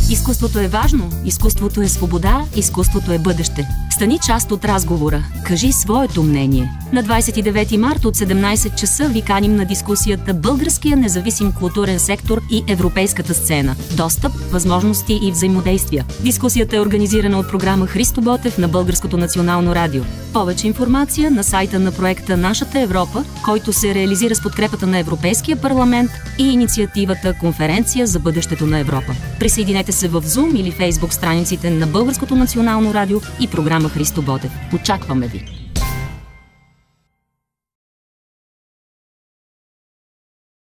Изкуството е важно, изкуството е свобода, изкуството е бъдеще. Стани част от разговора. Кажи своето мнение. На 29 март от 17 часа ви каним на дискусията «Българския независим културен сектор и европейската сцена. Достъп, възможности и взаимодействия». Дискусията е организирана от програма Христо Ботев на Българското национално радио. Повече информация на сайта на проекта «Нашата Европа», който се реализира с подкрепата на Европейския парламент и инициативата «Конференция за бъдещето на Европа». Присъединете се в Zoom или Facebook страниците на Българското национално радио и програма Христо Ботев. Очакваме ви!